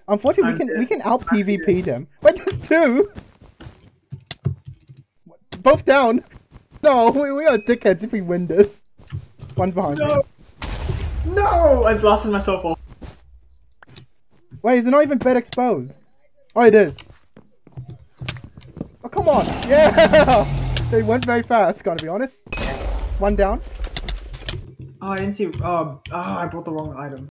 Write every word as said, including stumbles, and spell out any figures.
Unfortunately, I'm we can dead. we can out I'm PvP dead. them. Wait, there's two. Both down. No, we, we are dickheads if we win this. One behind No! me. No! I blasted myself off. Wait, is it not even bed exposed? Oh, it is. Oh, come on. Yeah! They went very fast, gotta be honest. One down. Oh, I didn't see. Oh, oh, I bought the wrong item.